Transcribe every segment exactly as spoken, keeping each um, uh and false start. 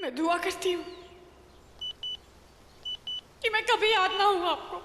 मैं दुआ करती हूँ कि मैं कभी याद ना हूँ आपको।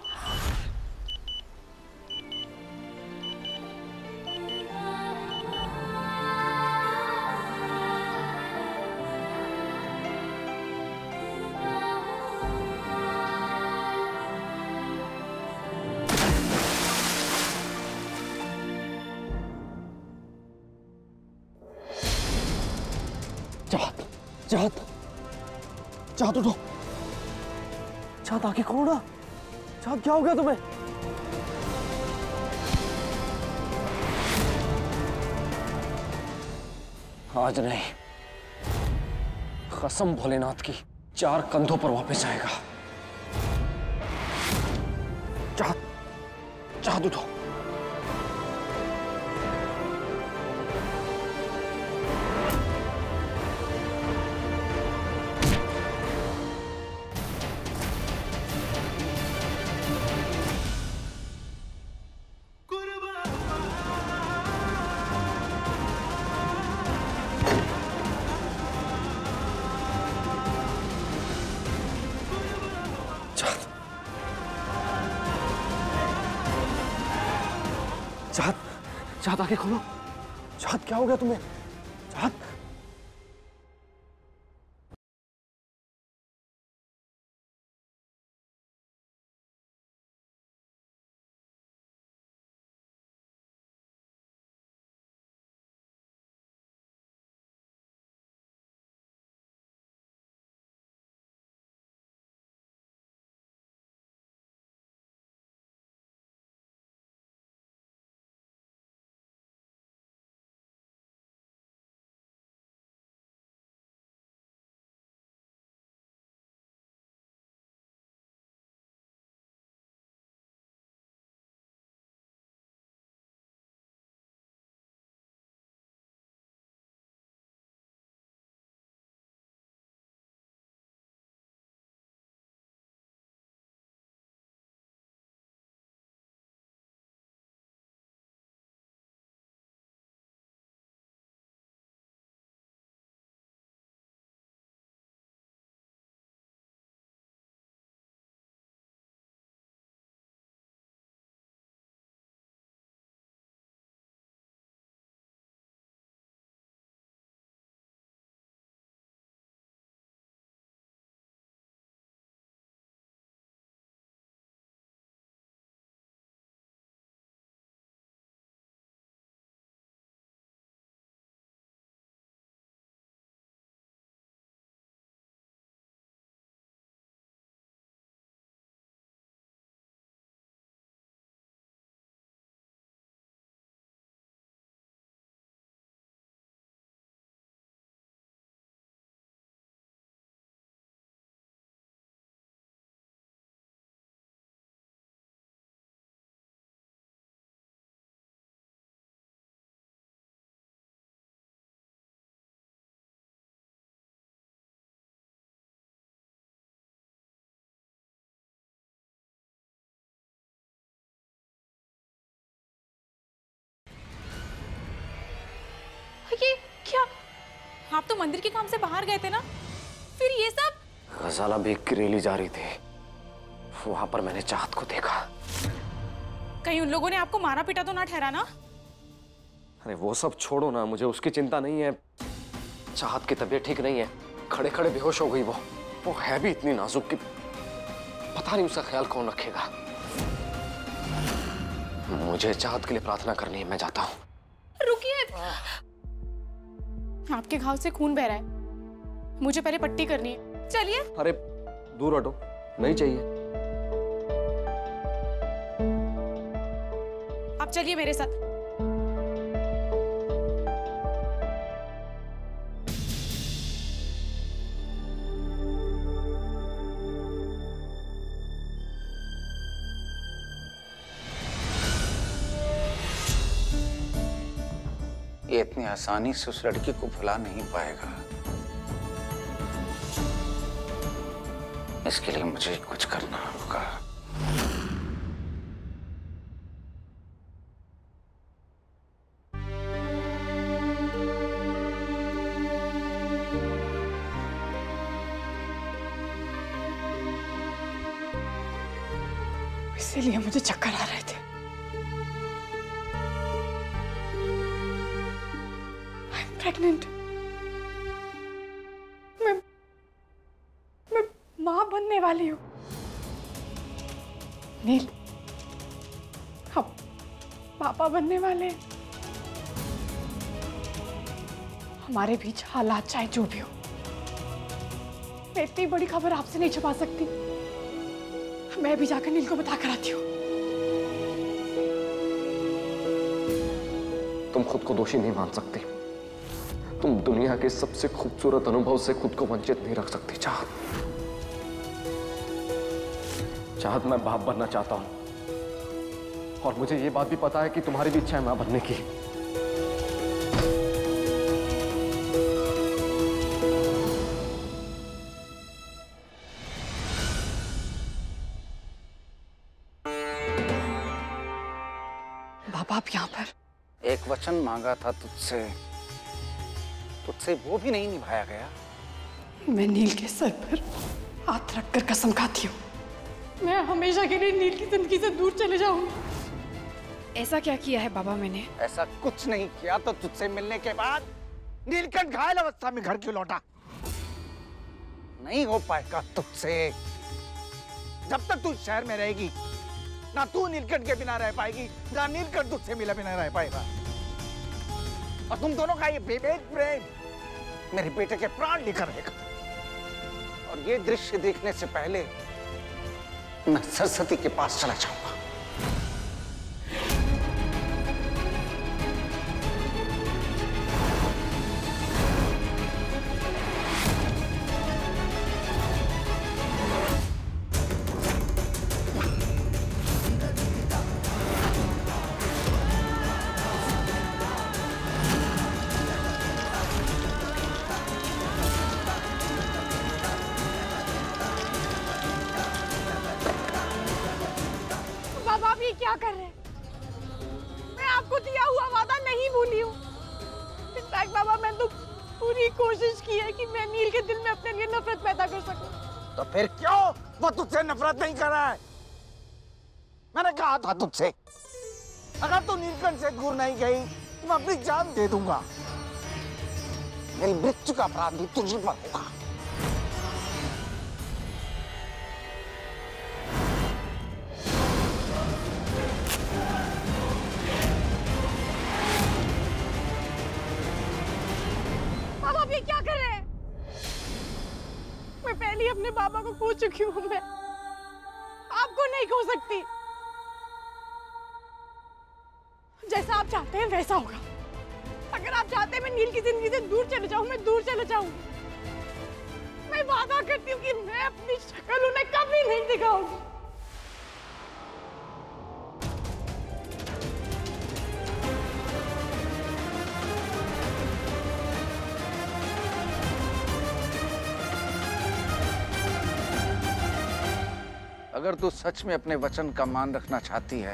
चाहत, चाहत, चाहत उठो, चाहत आंखें खोलो ना। चाहत क्या हो गया तुम्हें? आज नहीं, कसम भोलेनाथ की, चार कंधों पर वापस आएगा। चाहत, चाहत उठो। चाहत, चाहत आंखें खोलो। चाहत क्या हो गया तुम्हें? चाहत, ये क्या? आप तो मंदिर के काम से बाहर गए थे ना, फिर ये सब? गजाला बेग की रैली जा रही थी, वहां पर मैंने चाहत को देखा। कहीं उन लोगों ने आपको मारा पीटा तो ना ठहरा ना? अरे वो सब छोड़ो ना, मुझे उसकी चिंता नहीं है। चाहत की तबीयत ठीक नहीं है, खड़े खड़े बेहोश हो गई। वो वो है भी इतनी नाजुक कि पता नहीं उसका ख्याल कौन रखेगा। मुझे चाहत के लिए प्रार्थना करनी है, मैं जाता हूँ। रुकिए, आपके घाव से खून बह रहा है, मुझे पहले पट्टी करनी है। चलिए। अरे दूर हटो, नहीं चाहिए। आप चलिए मेरे साथ। ये इतनी आसानी से उस लड़की को भुला नहीं पाएगा। इसके लिए मुझे कुछ करना होगा। इसीलिए मुझे चक्कर आ रहे थे। I am pregnant. मैं मैं मां बनने वाली हूँ। नील, हम पापा बनने वाले हैं। हमारे बीच हालात चाहे जो भी हो, मैं इतनी बड़ी खबर आपसे नहीं छुपा सकती। मैं भी जाकर नील को बता कर आती हूँ। तुम खुद को दोषी नहीं मान सकती। तुम दुनिया के सबसे खूबसूरत अनुभव से खुद को वंचित नहीं रख सकती। चाहत चाहत मैं बाप बनना चाहता हूं, और मुझे ये बात भी पता है कि तुम्हारी भी इच्छा है मां बनने की। बाबा, आप यहाँ पर? एक वचन मांगा था तुझसे, तुझसे वो भी नहीं निभाया गया। मैं नील के सर पर हाथ रखकर कसम खाती हूँ, मैं हमेशा के लिए नील की जिंदगी से दूर चले जाऊंगी। ऐसा क्या किया है बाबा मैंने? ऐसा कुछ नहीं किया तो तुझसे मिलने के बाद नीलकंठ घायल अवस्था में घर क्यों लौटा? नहीं हो पाएगा तुझसे। जब तक तू शहर में रहेगी, ना तू नीलकंठ के बिना रह पाएगी, ना नीलकंठ तुझसे मिला बिना रह पाएगा। और तुम दोनों का ये बेबेक प्रेम मेरे बेटे के प्राण लेकर रहेगा। और ये दृश्य देखने से पहले मैं सरस्वती के पास चला जाऊंगा। क्या कर रहे हैं? मैं आपको दिया हुआ वादा नहीं भूली हूँ। इनफैक्ट बाबा, मैं तो पूरी कोशिश की है कि मैं नील के दिल में अपने लिए नफरत पैदा कर सकूं। तो फिर क्यों वो तुझसे नफरत नहीं कर रहा है? मैंने कहा था तुझसे, अगर तू नीलकंठ से दूर नहीं गई तो मैं अपनी जान दे दूंगा। मेरी मृत्यु का अपराध भी तुझे पर होगा। आप ये क्या कर रहे हैं? मैं पहले ही अपने बाबा को खो चुकी हूँ। मैं आपको नहीं खो सकती। जैसा आप चाहते हैं वैसा होगा। अगर आप चाहते हैं मैं नील की जिंदगी से दूर चले जाऊं, मैं दूर चले जाऊंगी। मैं वादा करती हूँ कि मैं अपनी शक्ल उन्हें कभी नहीं दिखाऊंगी। अगर तू सच में अपने वचन का मान रखना चाहती है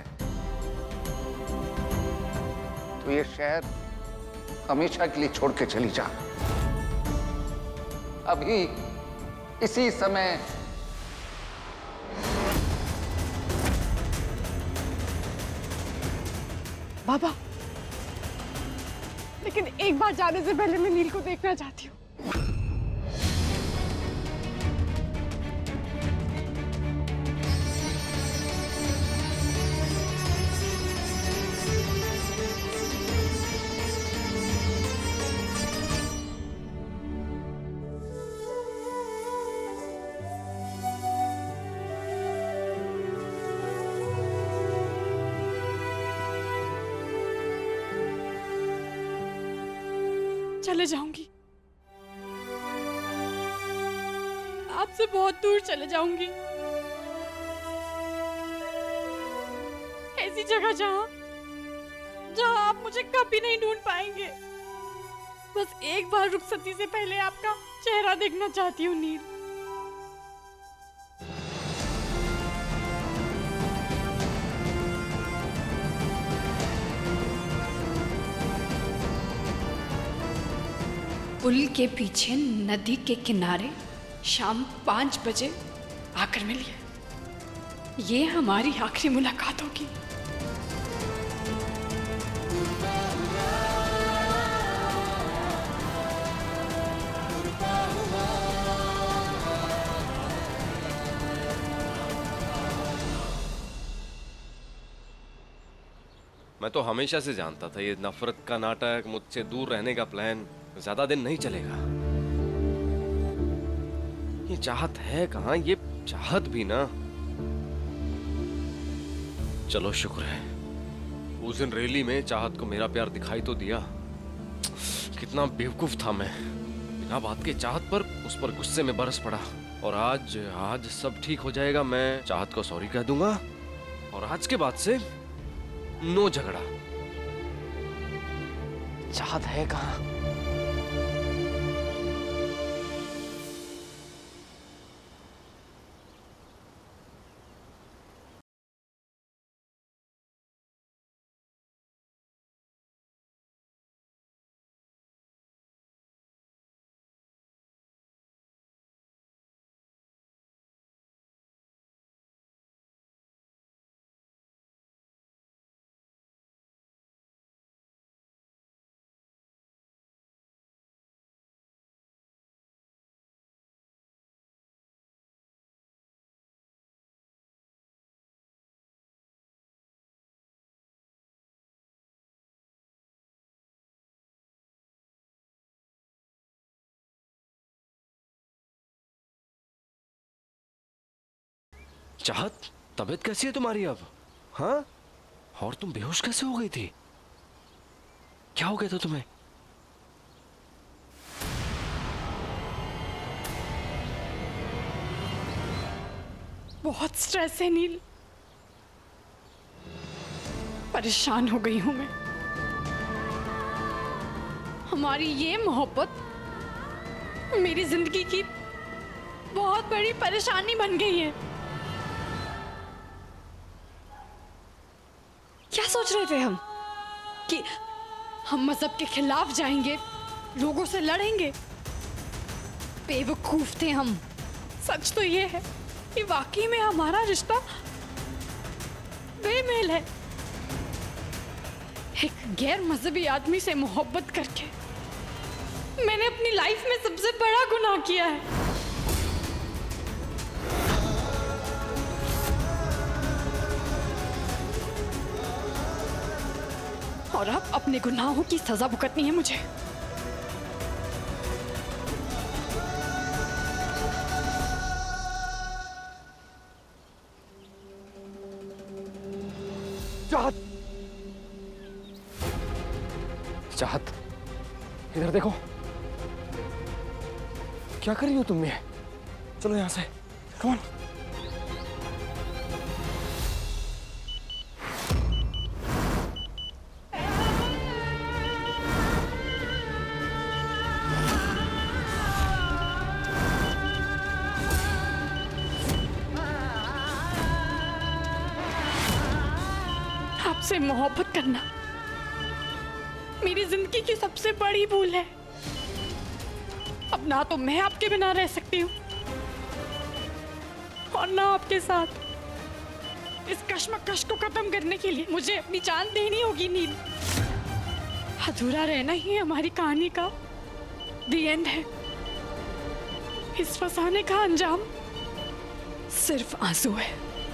तो ये शहर हमेशा के लिए छोड़ के चली जा। अभी इसी समय। बाबा, लेकिन एक बार जाने से पहले मैं नील को देखना चाहती हूँ। चले जाऊंगी, आपसे बहुत दूर चले जाऊंगी। ऐसी जगह जहां जहां आप मुझे कभी नहीं ढूंढ पाएंगे। बस एक बार रुखसती से पहले आपका चेहरा देखना चाहती हूँ नील। पुल के पीछे नदी के किनारे शाम पांच बजे आकर मिलिए। ये हमारी आखिरी मुलाकात होगी। मैं तो हमेशा से जानता था ये नफरत का नाटक, मुझसे दूर रहने का प्लान ज्यादा दिन नहीं चलेगा। ये चाहत है कहाँ? ये चाहत भी ना। चलो शुक्र है उस दिन रैली में चाहत को मेरा प्यार दिखाई तो दिया। कितना बेवकूफ था मैं, बिना बात के चाहत पर उस पर गुस्से में बरस पड़ा। और आज आज सब ठीक हो जाएगा। मैं चाहत को सॉरी कह दूंगा और आज के बाद से नो झगड़ा। चाहत है कहाँ? चाहत, तबीयत कैसी है तुम्हारी अब? हाँ? और तुम बेहोश कैसे हो गई थी? क्या हो गया था तुम्हें? बहुत स्ट्रेस है नील, परेशान हो गई हूं मैं। हमारी ये मोहब्बत मेरी जिंदगी की बहुत बड़ी परेशानी बन गई है। क्या सोच रहे थे हम कि हम मजहब के खिलाफ जाएंगे, लोगों से लड़ेंगे? बेवकूफ थे हम। सच तो ये है कि वाकई में हमारा रिश्ता बेमेल है। एक गैर मजहबी आदमी से मोहब्बत करके मैंने अपनी लाइफ में सबसे बड़ा गुनाह किया है। और अब अपने गुनाहों की सजा भुगतनी है मुझे। चाहत, चाहत, इधर देखो। क्या कर रही हो तुम? ये चलो यहां से, कम ऑन। आपसे मोहब्बत करना मेरी जिंदगी की सबसे बड़ी भूल है। अब ना तो मैं आपके बिना रह सकती हूँ और ना आपके साथ। इस कश्मकश को खत्म करने के लिए मुझे अपनी जान देनी होगी नील। अधूरा रहना ही हमारी कहानी का दी एंड है। इस फसाने का अंजाम सिर्फ आंसू है।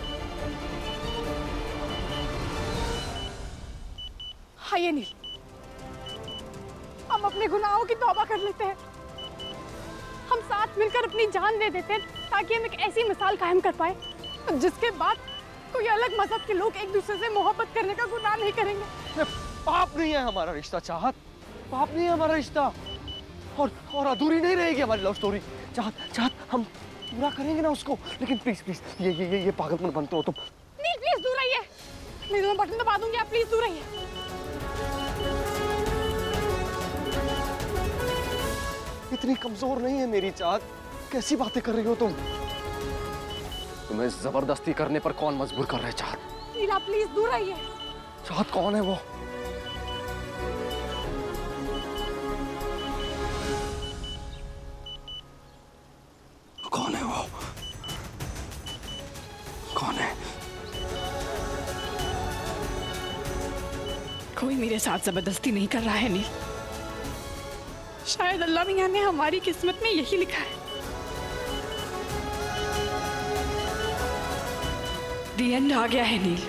आइए नील, हम अपने गुनाहों की तौबा कर लेते हैं। हम साथ मिलकर अपनी जान दे देते हैं ताकि हम एक ऐसी मिसाल कायम कर पाए जिसके बाद कोई अलग मजहब के लोग एक दूसरे से मोहब्बत करने का गुनाह नहीं करेंगे। पाप नहीं है हमारा रिश्ता चाहत, पाप नहीं है हमारा रिश्ता। और और अधूरी नहीं रहेगी हमारी लव स्टोरी। चाहत, चाहत, हम पूरा करेंगे ना उसको। लेकिन प्लीज प्लीज ये ये ये, ये पागलपन बनते हो तुम। नील प्लीज दूर रहिए। प्लीज मैं बटन दबा दूंगी, आप प्लीज दूर रहिए। इतनी कमजोर नहीं है मेरी चाहत। कैसी बातें कर रही हो तुम? तुम्हें जबरदस्ती करने पर कौन मजबूर कर रहा है चाहत? नील आप प्लीज दूर रहिए। चाहत कौन है वो? कौन है वो? कौन है? कोई मेरे साथ जबरदस्ती नहीं कर रहा है नील। शायद अल्लाह मियां ने हमारी किस्मत में यही लिखा है। दी एंड आ गया है नील।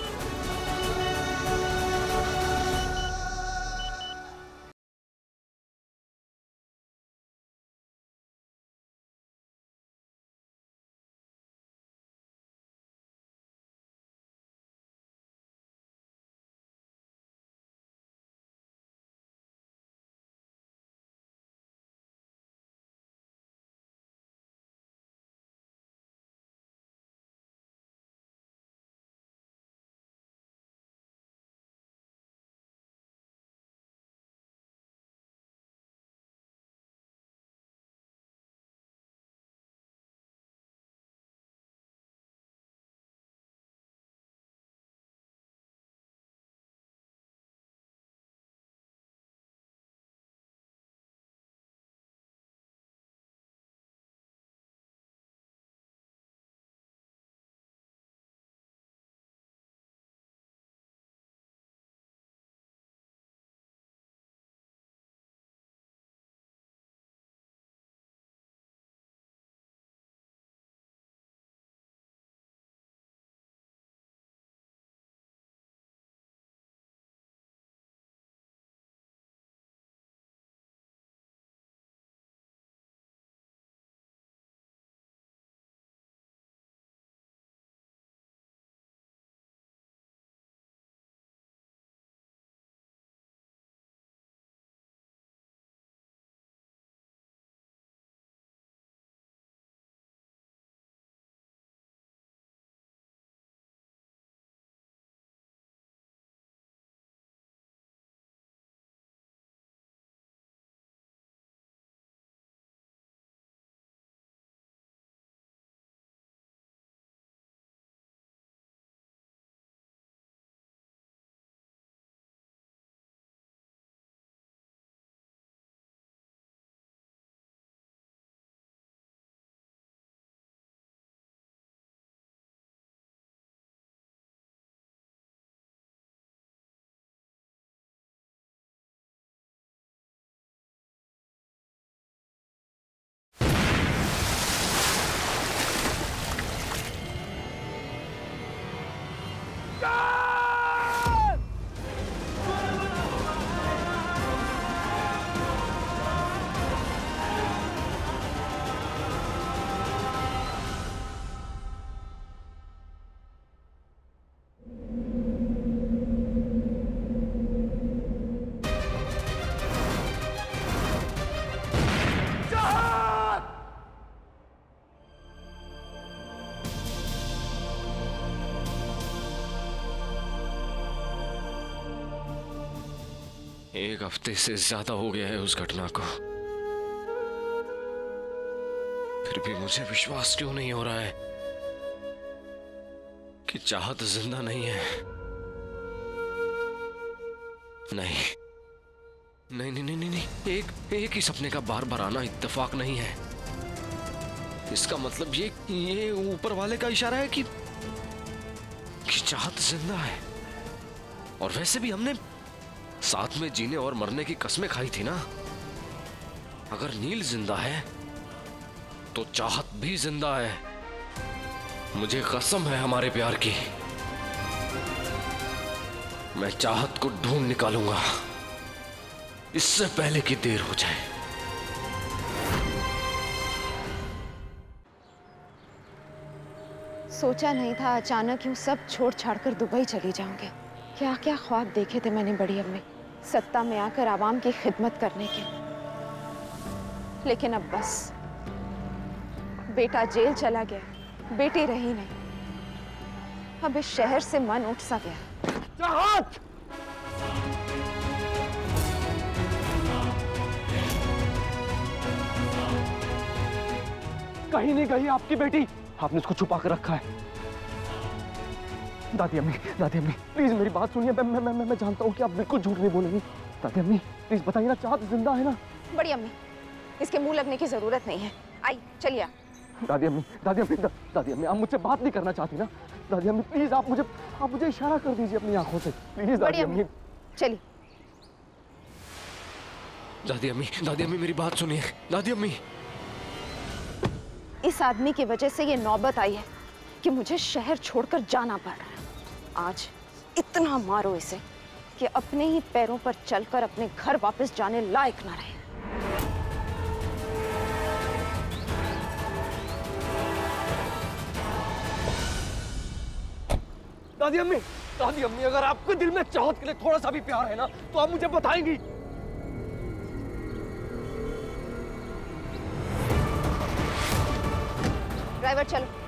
एक हफ्ते से ज्यादा हो गया है उस घटना को, फिर भी मुझे विश्वास क्यों नहीं हो रहा है कि चाहत जिंदा नहीं है। नहीं नहीं नहीं नहीं नहीं, नहीं। एक एक ही सपने का बार बार आना इत्तेफाक नहीं है। इसका मतलब ये ये ऊपर वाले का इशारा है कि कि चाहत जिंदा है। और वैसे भी हमने साथ में जीने और मरने की कस्में खाई थी ना। अगर नील जिंदा है तो चाहत भी जिंदा है। मुझे कसम है हमारे प्यार की, मैं चाहत को ढूंढ निकालूंगा इससे पहले कि देर हो जाए। सोचा नहीं था अचानक यूं सब छोड़ छाड़कर दुबई चली जाऊंगी। क्या क्या ख्वाब देखे थे मैंने बड़ी अम्मी, सत्ता में आकर आवाम की खिदमत करने के। लेकिन अब बस, बेटा जेल चला गया, बेटी रही नहीं। अब इस शहर से मन उठ सा गया। चाहत! कहीं नहीं गई आपकी बेटी, आपने उसको छुपा कर रखा है। दादी अम्मी, दादी अम्मी प्लीज मेरी बात सुनिए। मैं मैं मैं मैं जानता हूँ कि आप बिल्कुल झूठ नहीं बोलेंगी। दादी अम्मी प्लीज बताइए ना, चाहत जिंदा है ना? बड़ी अम्मी, इसके मुंह लगने की जरूरत नहीं है। आई चलिए। दादी अम्मी, दादी अम्मी, दा, दादी अम्मी, आप मुझसे बात नहीं करना चाहती ना? दादी अम्मी प्लीज, आप मुझे आप मुझे इशारा कर दीजिए अपनी आंखों से, प्लीज दादी अम्मी। चलिए। दादी अम्मी, दादी अम्मी मेरी बात सुनिए, दादी अम्मी। इस आदमी की वजह से ये नौबत आई है कि मुझे शहर छोड़कर जाना पड़ रहा है। आज इतना मारो इसे कि अपने ही पैरों पर चलकर अपने घर वापस जाने लायक ना रहे। दादी अम्मी, दादी अम्मी, अगर आपके दिल में चाहत के लिए थोड़ा सा भी प्यार है ना, तो आप मुझे बताएंगी। ड्राइवर चलो।